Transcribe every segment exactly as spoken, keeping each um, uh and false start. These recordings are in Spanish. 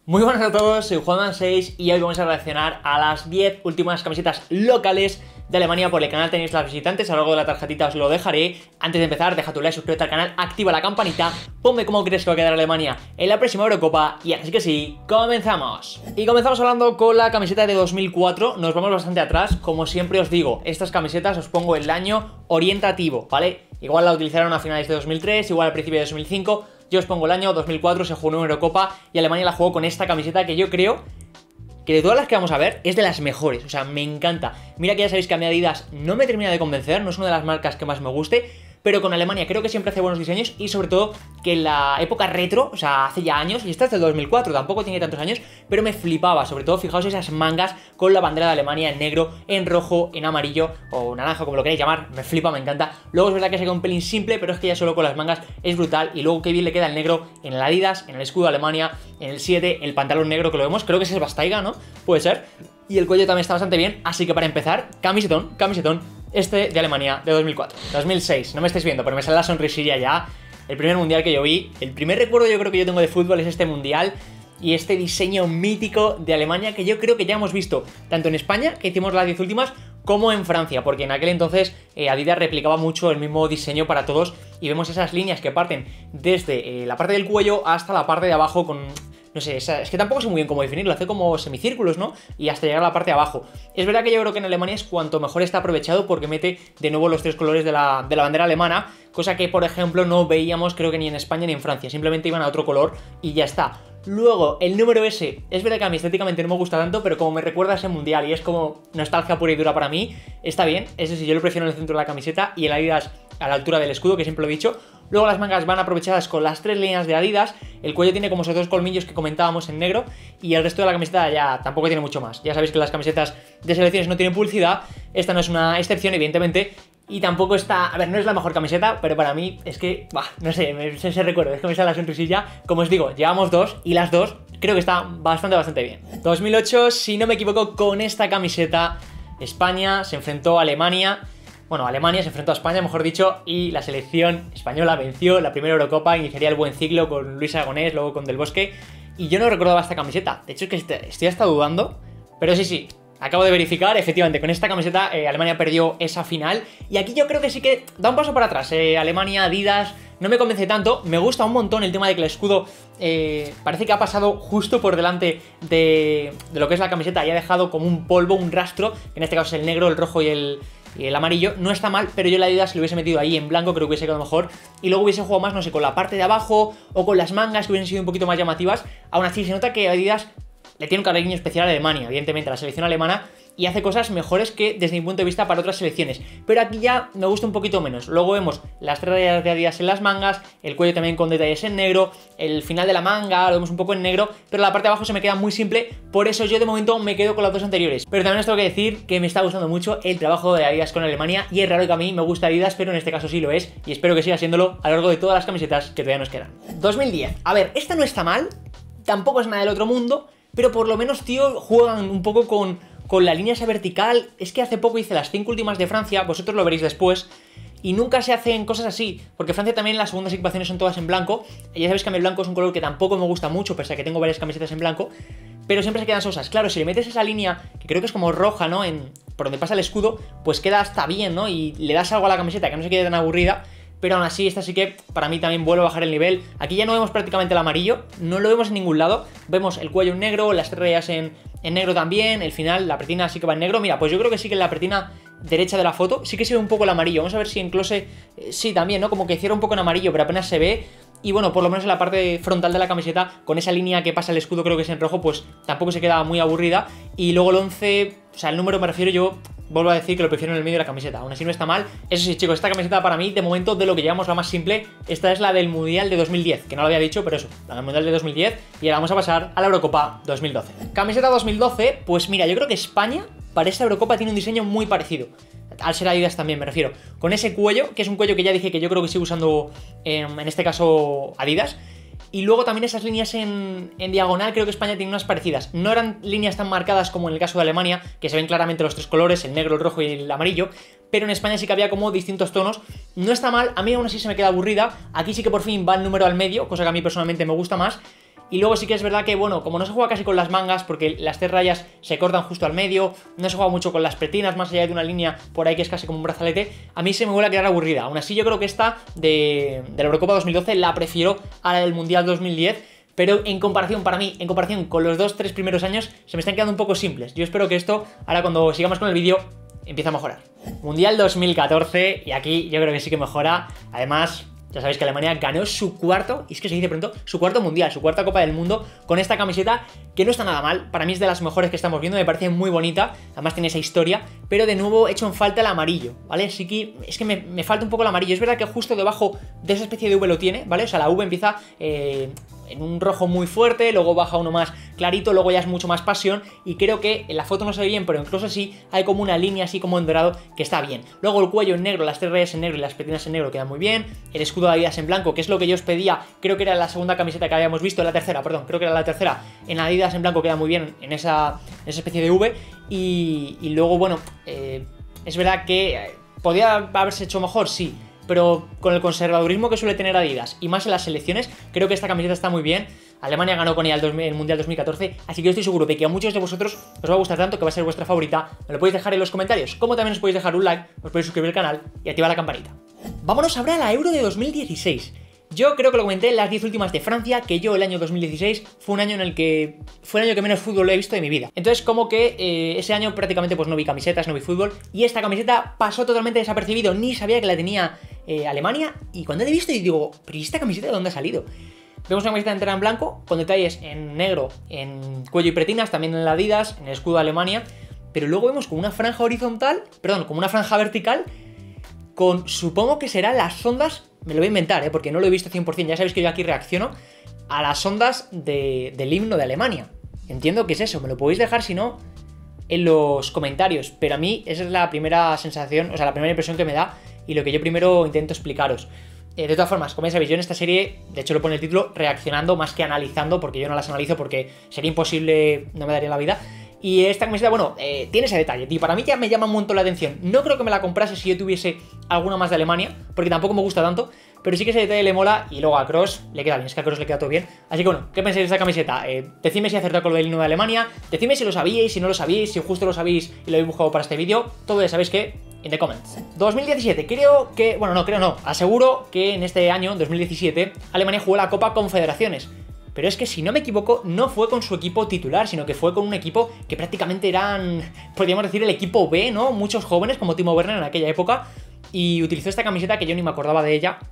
Muy buenas a todos, soy Juanman seis y hoy vamos a reaccionar a las diez últimas camisetas locales de Alemania. Por el canal tenéis las visitantes, a lo largo de la tarjetita os lo dejaré. Antes de empezar, deja tu like, suscríbete al canal, activa la campanita, ponme cómo crees que va a quedar Alemania en la próxima Eurocopa y así que sí, comenzamos. Y comenzamos hablando con la camiseta de dos mil cuatro, nos vamos bastante atrás. Como siempre os digo, estas camisetas os pongo el año orientativo, ¿vale? Igual la utilizaron a finales de dos mil tres, igual al principio de dos mil cinco. Yo os pongo el año dos mil cuatro, se jugó una Eurocopa y Alemania la jugó con esta camiseta que yo creo que de todas las que vamos a ver es de las mejores. O sea, me encanta. Mira que ya sabéis que a mí Adidas no me termina de convencer, no es una de las marcas que más me guste, pero con Alemania creo que siempre hace buenos diseños y sobre todo que en la época retro, o sea, hace ya años, y esta es del dos mil cuatro, tampoco tiene tantos años, pero me flipaba, sobre todo fijaos esas mangas con la bandera de Alemania en negro, en rojo, en amarillo o naranja, como lo queráis llamar, me flipa, me encanta. Luego es verdad que se queda un pelín simple, pero es que ya solo con las mangas es brutal y luego qué bien le queda el negro en el Adidas, en el escudo de Alemania, en el siete, el pantalón negro que lo vemos, creo que ese es Bastaiga, ¿no? Puede ser. Y el cuello también está bastante bien, así que para empezar, camisetón, camisetón. Este de Alemania, de dos mil cuatro, dos mil seis, no me estáis viendo, pero me sale la sonrisilla ya. El primer mundial que yo vi, el primer recuerdo yo creo que yo tengo de fútbol es este mundial y este diseño mítico de Alemania que yo creo que ya hemos visto tanto en España, que hicimos las diez últimas, como en Francia, porque en aquel entonces eh, Adidas replicaba mucho el mismo diseño para todos y vemos esas líneas que parten desde eh, la parte del cuello hasta la parte de abajo con... No sé, es que tampoco sé muy bien cómo definirlo, hace como semicírculos, ¿no? Y hasta llegar a la parte de abajo. Es verdad que yo creo que en Alemania es cuanto mejor está aprovechado porque mete de nuevo los tres colores de la, de la bandera alemana, cosa que, por ejemplo, no veíamos creo que ni en España ni en Francia, simplemente iban a otro color y ya está. Luego, el número ese, es verdad que a mí estéticamente no me gusta tanto, pero como me recuerda a ese mundial y es como nostalgia pura y dura para mí, está bien. Ese sí, yo lo prefiero en el centro de la camiseta y el Adidas a la altura del escudo, que siempre lo he dicho. Luego las mangas van aprovechadas con las tres líneas de Adidas, el cuello tiene como esos dos colmillos que comentábamos en negro y el resto de la camiseta ya tampoco tiene mucho más. Ya sabéis que las camisetas de selecciones no tienen publicidad, esta no es una excepción evidentemente. Y tampoco está... A ver, no es la mejor camiseta, pero para mí es que... Bah, no sé, me, ese, ese recuerdo, es que me sale la sonrisilla. Como os digo, llevamos dos y las dos creo que está bastante, bastante bien. dos mil ocho, si no me equivoco, con esta camiseta España se enfrentó a Alemania. Bueno, Alemania se enfrentó a España, mejor dicho, y la selección española venció la primera Eurocopa, iniciaría el buen ciclo con Luis Aragonés, luego con Del Bosque. Y yo no recordaba esta camiseta. De hecho, es que estoy hasta dudando, pero sí, sí. Acabo de verificar, efectivamente, con esta camiseta eh, Alemania perdió esa final. Y aquí yo creo que sí que da un paso para atrás. Eh, Alemania, Adidas, no me convence tanto. Me gusta un montón el tema de que el escudo eh, parece que ha pasado justo por delante de, de lo que es la camiseta y ha dejado como un polvo, un rastro. En este caso es el negro, el rojo y el, y el amarillo. No está mal, pero yo la Adidas lo hubiese metido ahí en blanco, creo que hubiese quedado mejor. Y luego hubiese jugado más, no sé, con la parte de abajo o con las mangas que hubiesen sido un poquito más llamativas. Aún así se nota que Adidas le tiene un cariño especial a Alemania, evidentemente, a la selección alemana, y hace cosas mejores que desde mi punto de vista para otras selecciones. Pero aquí ya me gusta un poquito menos. Luego vemos las tres rayas de Adidas en las mangas, el cuello también con detalles en negro, el final de la manga lo vemos un poco en negro, pero la parte de abajo se me queda muy simple, por eso yo de momento me quedo con las dos anteriores. Pero también os tengo que decir que me está gustando mucho el trabajo de Adidas con Alemania, y es raro que a mí me guste Adidas, pero en este caso sí lo es, y espero que siga siéndolo a lo largo de todas las camisetas que todavía nos quedan. dos mil diez, a ver, esta no está mal, tampoco es nada del otro mundo, pero por lo menos, tío, juegan un poco con, con la línea esa vertical. Es que hace poco hice las cinco últimas de Francia, vosotros lo veréis después, y nunca se hacen cosas así, porque Francia también las segundas equipaciones son todas en blanco. Ya sabéis que a mí el blanco es un color que tampoco me gusta mucho, pese a que tengo varias camisetas en blanco, pero siempre se quedan sosas. Claro, si le metes esa línea, que creo que es como roja, ¿no? En, por donde pasa el escudo, pues queda hasta bien, ¿no? Y le das algo a la camiseta que no se quede tan aburrida. Pero aún así, esta sí que para mí también vuelve a bajar el nivel. Aquí ya no vemos prácticamente el amarillo, no lo vemos en ningún lado. Vemos el cuello en negro, las tres rayas en, en negro también, el final, la pretina sí que va en negro. Mira, pues yo creo que sí que en la pretina derecha de la foto sí que se ve un poco el amarillo. Vamos a ver si en close, eh, sí también, ¿no? Como que cierra un poco en amarillo, pero apenas se ve. Y bueno, por lo menos en la parte frontal de la camiseta, con esa línea que pasa el escudo, creo que es en rojo, pues tampoco se queda muy aburrida. Y luego el once, o sea, el número me refiero yo... Vuelvo a decir que lo prefiero en el medio de la camiseta, aún así no está mal. Eso sí, chicos, esta camiseta para mí, de momento, de lo que llevamos la más simple. Esta es la del Mundial de dos mil diez, que no lo había dicho, pero eso, la del Mundial de dos mil diez. Y ahora vamos a pasar a la Eurocopa dos mil doce. Camiseta dos mil doce, pues mira, yo creo que España para esta Eurocopa tiene un diseño muy parecido. Al ser Adidas también, me refiero. Con ese cuello, que es un cuello que ya dije que yo creo que sigue usando, eh, en este caso, Adidas. Y luego también esas líneas en, en diagonal, creo que España tiene unas parecidas. No eran líneas tan marcadas como en el caso de Alemania, que se ven claramente los tres colores, el negro, el rojo y el amarillo, pero en España sí que había como distintos tonos. No está mal, a mí aún así se me queda aburrida. Aquí sí que por fin va el número al medio, cosa que a mí personalmente me gusta más. Y luego sí que es verdad que, bueno, como no se juega casi con las mangas, porque las tres rayas se cortan justo al medio, no se juega mucho con las pretinas, más allá de una línea por ahí que es casi como un brazalete, a mí se me vuelve a quedar aburrida. Aún así yo creo que esta de, de la Eurocopa dos mil doce la prefiero a la del Mundial dos mil diez, pero en comparación, para mí, en comparación con los dos, tres primeros años, se me están quedando un poco simples. Yo espero que esto, ahora cuando sigamos con el vídeo, empiece a mejorar. Mundial dos mil catorce, y aquí yo creo que sí que mejora. Además, ya sabéis que Alemania ganó su cuarto, y es que se dice pronto, su cuarto mundial, su cuarta Copa del Mundo, con esta camiseta que no está nada mal. Para mí es de las mejores que estamos viendo, me parece muy bonita, además tiene esa historia, pero de nuevo he hecho en falta el amarillo, ¿vale? Sí que es que me, me falta un poco el amarillo. Es verdad que justo debajo de esa especie de V lo tiene, ¿vale? O sea, la V empieza eh, en un rojo muy fuerte, luego baja uno más clarito, luego ya es mucho más pasión, y creo que en la foto no se ve bien, pero incluso así hay como una línea así como en dorado que está bien. Luego el cuello en negro, las tres rayas en negro y las petinas en negro quedan muy bien. El escudo de Adidas en blanco, que es lo que yo os pedía, creo que era la segunda camiseta que habíamos visto, la tercera, perdón, creo que era la tercera, en Adidas en blanco queda muy bien en esa, en esa especie de V. Y, y luego, bueno, eh, es verdad que eh, podía haberse hecho mejor, sí, pero con el conservadurismo que suele tener Adidas, y más en las selecciones, creo que esta camiseta está muy bien. Alemania ganó con ella el, el Mundial dos mil catorce, así que yo estoy seguro de que a muchos de vosotros os va a gustar tanto que va a ser vuestra favorita. Me lo podéis dejar en los comentarios, como también os podéis dejar un like, os podéis suscribir al canal y activar la campanita. Vámonos ahora a la Euro de dos mil dieciséis. Yo creo que lo comenté en las diez últimas de Francia, que yo el año dos mil dieciséis fue un año en el que fue el año que menos fútbol he visto de mi vida. Entonces como que eh, ese año prácticamente pues no vi camisetas, no vi fútbol, y esta camiseta pasó totalmente desapercibido, ni sabía que la tenía eh, Alemania, y cuando la he visto y digo, pero ¿y esta camiseta de dónde ha salido? Vemos una camiseta entera en blanco, con detalles en negro, en cuello y pretinas, también en la Adidas, en el escudo de Alemania, pero luego vemos como una franja horizontal, perdón, como una franja vertical, con, supongo que serán las ondas, me lo voy a inventar, ¿eh? Porque no lo he visto cien por cien, ya sabéis que yo aquí reacciono a las ondas de, del himno de Alemania. Entiendo que es eso, me lo podéis dejar si no en los comentarios, pero a mí esa es la primera sensación, o sea, la primera impresión que me da y lo que yo primero intento explicaros. Eh, de todas formas, como ya sabéis, yo en esta serie, de hecho lo pone el título, reaccionando más que analizando, porque yo no las analizo porque sería imposible, no me daría la vida. Y esta camiseta, bueno, eh, tiene ese detalle, tío, para mí ya me llama un montón la atención. No creo que me la comprase si yo tuviese alguna más de Alemania, porque tampoco me gusta tanto, pero sí que ese detalle le mola, y luego a Kroos le queda bien, es que a Kroos le queda todo bien. Así que bueno, ¿qué pensáis de esta camiseta? Eh, decidme si acertado con lo del himno de Alemania, decidme si lo sabíais, si no lo sabíais, si justo lo sabéis y lo habéis buscado para este vídeo, todo ya sabéis que en the comments. dos mil diecisiete, creo que, bueno, no, creo no, aseguro que en este año, dos mil diecisiete, Alemania jugó la Copa Confederaciones. Pero es que si no me equivoco, no fue con su equipo titular, sino que fue con un equipo que prácticamente eran, podríamos decir, el equipo B, ¿no? Muchos jóvenes como Timo Werner en aquella época, y utilizó esta camiseta que yo ni me acordaba de ella,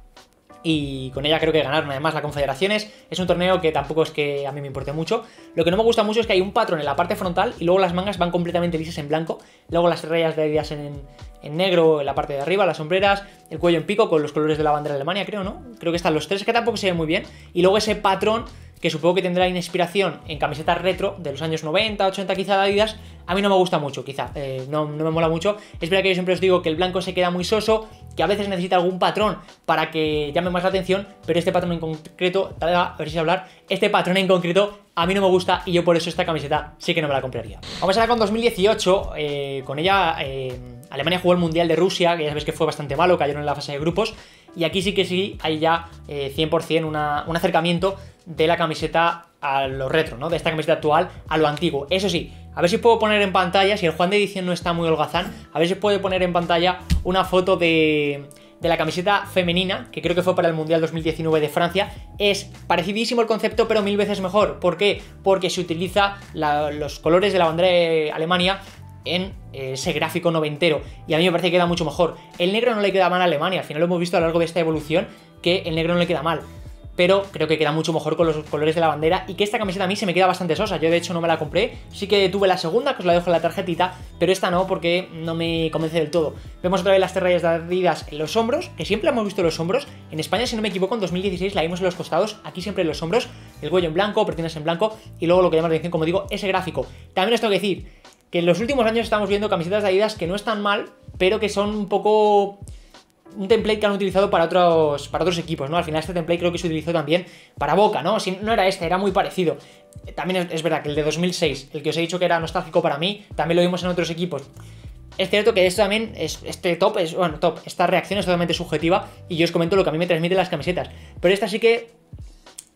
y con ella creo que ganaron además la Confederaciones. Es un torneo que tampoco es que a mí me importe mucho. Lo que no me gusta mucho es que hay un patrón en la parte frontal y luego las mangas van completamente lisas en blanco, luego las rayas de Adidas en, en negro en la parte de arriba, las sombreras, el cuello en pico con los colores de la bandera de Alemania, creo, ¿no? Creo que están los tres, que tampoco se ve muy bien, y luego ese patrón que supongo que tendrá inspiración en camisetas retro de los años noventa, ochenta quizá de Adidas. A mí no me gusta mucho, quizá, eh, no, no me mola mucho. Es verdad que yo siempre os digo que el blanco se queda muy soso, que a veces necesita algún patrón para que llame más la atención, pero este patrón en concreto, a ver si hablar, este patrón en concreto a mí no me gusta, y yo por eso esta camiseta sí que no me la compraría. Vamos ahora con dos mil dieciocho, eh, con ella eh, Alemania jugó el Mundial de Rusia, que ya sabéis que fue bastante malo, cayeron en la fase de grupos, y aquí sí que sí hay ya eh, cien por cien una, un acercamiento de la camiseta a lo retro, ¿no? De esta camiseta actual a lo antiguo. Eso sí, a ver si puedo poner en pantalla, si el Juan de edición no está muy holgazán, a ver si puedo poner en pantalla una foto de, de la camiseta femenina, que creo que fue para el Mundial dos mil diecinueve de Francia. Es parecidísimo el concepto, pero mil veces mejor. ¿Por qué? Porque se utiliza la, los colores de la bandera de Alemania en ese gráfico noventero, y a mí me parece que queda mucho mejor. El negro no le queda mal a Alemania, al final lo hemos visto a lo largo de esta evolución, que el negro no le queda mal, pero creo que queda mucho mejor con los colores de la bandera, y que esta camiseta a mí se me queda bastante sosa. Yo de hecho no me la compré, sí que tuve la segunda, que os la dejo en la tarjetita, pero esta no, porque no me convence del todo. Vemos otra vez las tres rayas de Adidas en los hombros, que siempre hemos visto en los hombros. En España, si no me equivoco, en dos mil dieciséis la vimos en los costados, aquí siempre en los hombros, el cuello en blanco, pretinas en blanco, y luego lo que llama la atención, como digo, ese gráfico. También os tengo que decir que en los últimos años estamos viendo camisetas de Adidas que no están mal, pero que son un poco un template que han utilizado para otros, para otros equipos, ¿no? Al final este template creo que se utilizó también para Boca, ¿no? Si no era este, era muy parecido. También es verdad que el de dos mil seis, el que os he dicho que era nostálgico para mí, también lo vimos en otros equipos. Es cierto que esto también, es, este top, es, bueno, top, esta reacción es totalmente subjetiva, y yo os comento lo que a mí me transmiten las camisetas. Pero esta sí que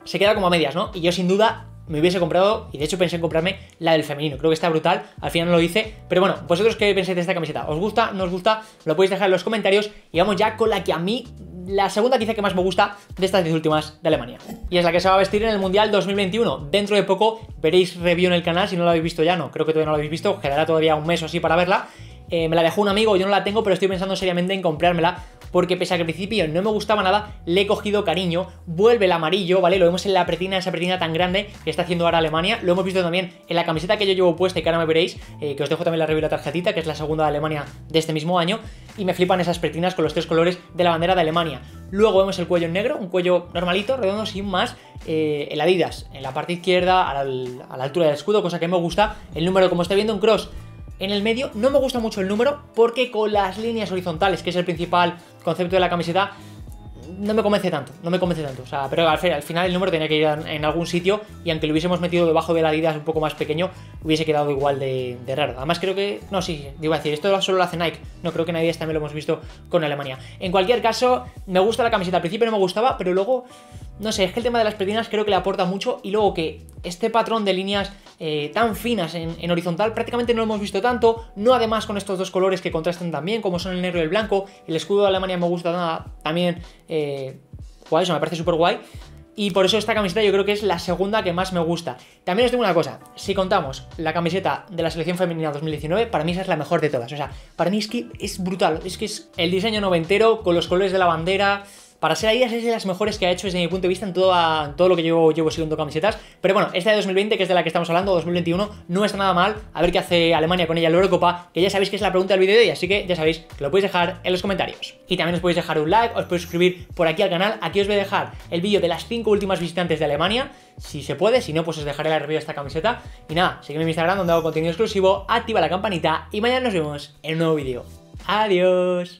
se queda como a medias, ¿no? Y yo sin duda me hubiese comprado, y de hecho pensé en comprarme la del femenino, creo que está brutal, al final no lo hice, pero bueno, vosotros qué pensáis de esta camiseta, ¿os gusta, no os gusta? Lo podéis dejar en los comentarios y vamos ya con la que a mí, la segunda quizá que más me gusta de estas diez últimas de Alemania, y es la que se va a vestir en el Mundial dos mil veintiuno, dentro de poco veréis review en el canal, si no lo habéis visto ya, no, creo que todavía no lo habéis visto, quedará todavía un mes o así para verla. Eh, me la dejó un amigo, yo no la tengo, pero estoy pensando seriamente en comprármela, porque pese a que al principio no me gustaba nada, le he cogido cariño. Vuelve el amarillo, ¿vale? Lo vemos en la pretina, esa pretina tan grande que está haciendo ahora Alemania. Lo hemos visto también en la camiseta que yo llevo puesta y que ahora me veréis, eh, que os dejo también la review de la tarjetita, que es la segunda de Alemania de este mismo año. Y me flipan esas pretinas con los tres colores de la bandera de Alemania. Luego vemos el cuello en negro, un cuello normalito, redondo, sin más. Eh, el Adidas en la parte izquierda, a la, a la altura del escudo, cosa que me gusta. El número, como estáis viendo, en cross en el medio. No me gusta mucho el número porque con las líneas horizontales, que es el principal concepto de la camiseta, no me convence tanto, no me convence tanto. O sea, pero al, al final el número tenía que ir en, en algún sitio y aunque lo hubiésemos metido debajo de la Adidas un poco más pequeño, hubiese quedado igual de, de raro. Además creo que, no, sí, digo a decir, esto solo lo hace Nike, no creo que en Adidas también lo hemos visto con Alemania. En cualquier caso, me gusta la camiseta, al principio no me gustaba, pero luego, no sé, es que el tema de las pretinas creo que le aporta mucho y luego que este patrón de líneas eh, tan finas en, en horizontal prácticamente no lo hemos visto tanto, no además con estos dos colores que contrastan también, como son el negro y el blanco. El escudo de Alemania me gusta nada, también, eh, guay, eso me parece súper guay. Y por eso esta camiseta yo creo que es la segunda que más me gusta. También os digo una cosa, si contamos la camiseta de la selección femenina dos mil diecinueve, para mí esa es la mejor de todas. O sea, para mí es que es brutal, es que es el diseño noventero con los colores de la bandera. Para ser Adidas es de las mejores que ha hecho desde mi punto de vista en toda, en todo lo que yo llevo siguiendo camisetas. Pero bueno, esta de dos mil veinte, que es de la que estamos hablando, dos mil veintiuno, no está nada mal. A ver qué hace Alemania con ella en la Eurocopa, que ya sabéis que es la pregunta del vídeo de hoy, así que ya sabéis que lo podéis dejar en los comentarios. Y también os podéis dejar un like, os podéis suscribir por aquí al canal. Aquí os voy a dejar el vídeo de las cinco últimas visitantes de Alemania, si se puede, si no, pues os dejaré la review de esta camiseta. Y nada, seguidme en mi Instagram donde hago contenido exclusivo, activa la campanita y mañana nos vemos en un nuevo vídeo. Adiós.